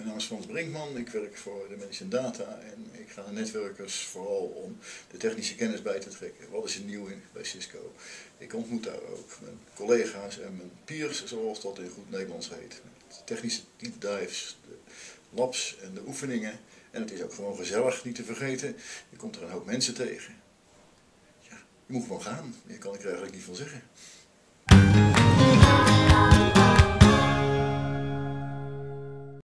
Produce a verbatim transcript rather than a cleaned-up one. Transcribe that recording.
Mijn naam is Frans Brinkman, ik werk voor Dimension Data en ik ga naar netwerkers vooral om de technische kennis bij te trekken. Wat is er nieuw in bij Cisco? Ik ontmoet daar ook mijn collega's en mijn peers, zoals dat in goed Nederlands heet. Met technische deep dives, de labs en de oefeningen. En het is ook gewoon gezellig, niet te vergeten. Je komt er een hoop mensen tegen. Ja, je moet gewoon gaan, meer kan ik er eigenlijk niet van zeggen.